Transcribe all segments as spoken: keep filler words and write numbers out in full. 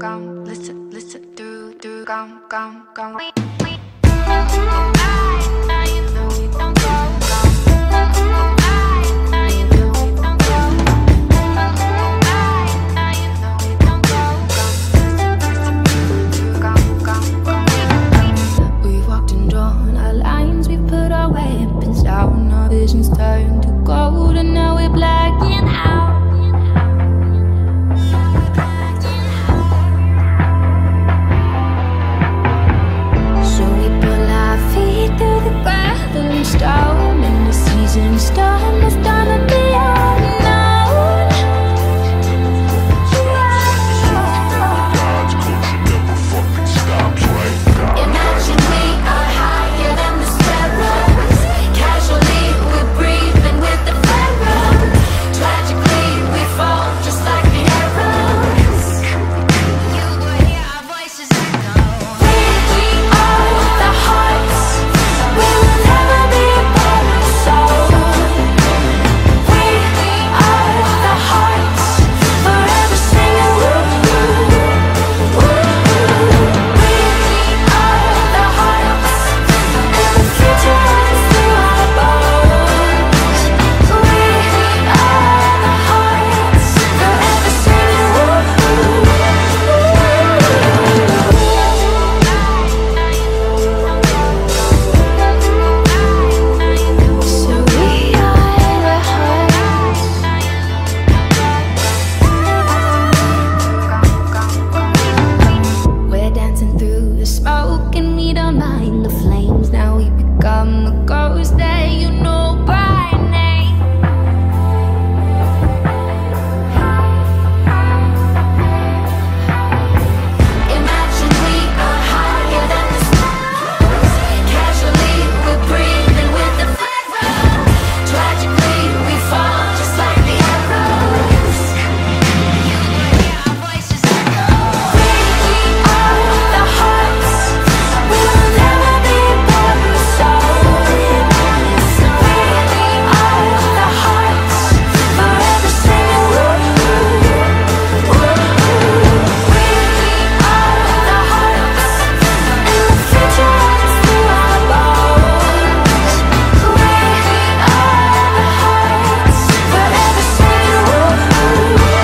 gum, listen, listen, do, do, gum, gum, gum. We've walked and drawn our lines, we've put our weapons down, our visions turned to gold, and now we're blacking out. Stone and the season's done, it's done and beyond known. Imagine we are higher than the sparrows. Casually we're breathing with the pharaoh. Tragically we fall just like the arrows. You will hear our voices echo. We are the hearts. We will never be apart, so we are the hearts, forever singing woo, woo, woo. We are the hearts, and the future runs through our bones. We are the hearts, forever singing woo, woo, woo. So we are the hearts. We're dancing through the smoke and we don't mind the flames. Now we become the ghost that you know by name. Imagine we are higher than the stars. Casually we're breathing with the pharaoh. Tragically we fall just like the arrows. You will hear our voices echo. We are the hearts. We will never be apart, so we are the hearts, forever singing woo, woo, woo. We are the hearts, and the future runs through our bones. We are the hearts, forever singing woo, woo, woo.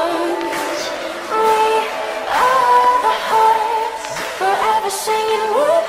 Singing woo.